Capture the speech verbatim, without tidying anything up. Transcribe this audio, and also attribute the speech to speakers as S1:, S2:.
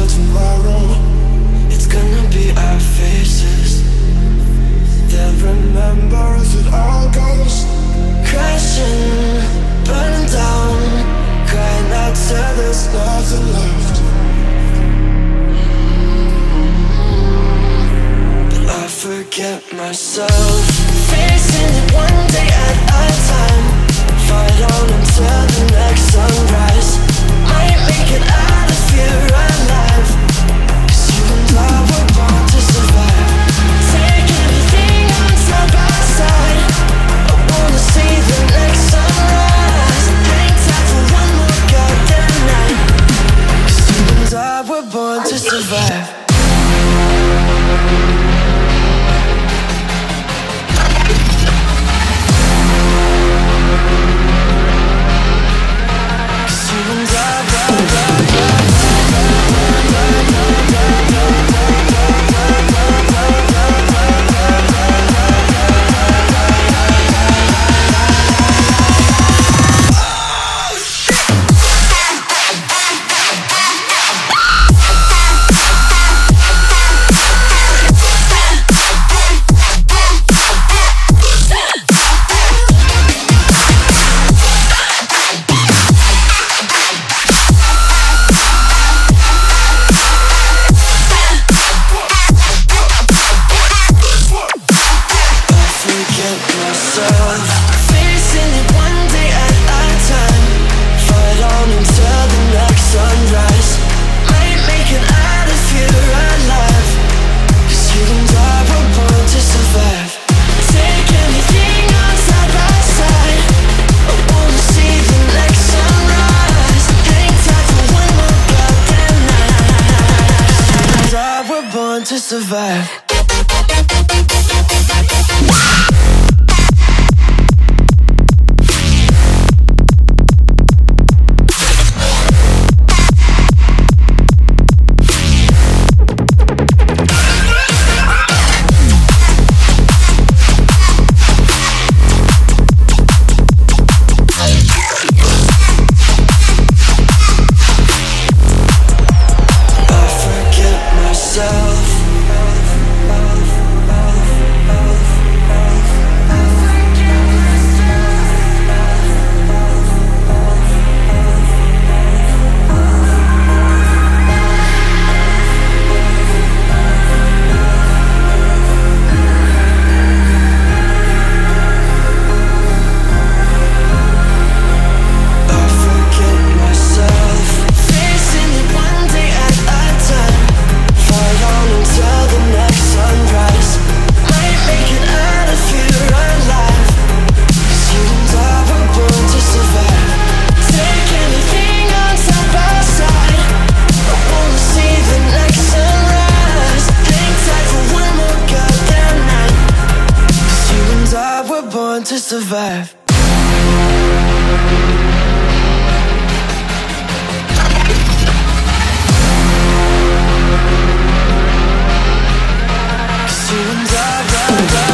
S1: till tomorrow. It's gonna be our faces. They'll remember as it all goes crashing, burning down, crying out till there's nothing left. But I forget myself, facing it one day at a time. Fight on until the next sunrise. Might make it out of here alive, 'cause you and I were born to survive. Take everything on side by side. I wanna see the next sunrise. Hang tight for one more goddamn night, 'cause you and I were born to survive. Facing it one day at a time. Fight on until the next sunrise. Might make it out of here alive, 'cause you and I were born to survive. Take anything on side by side. I wanna see the next sunrise. Hang tight for one more goddamn night. You and I were born to survive. Born to survive. 'Cause you and I, I, I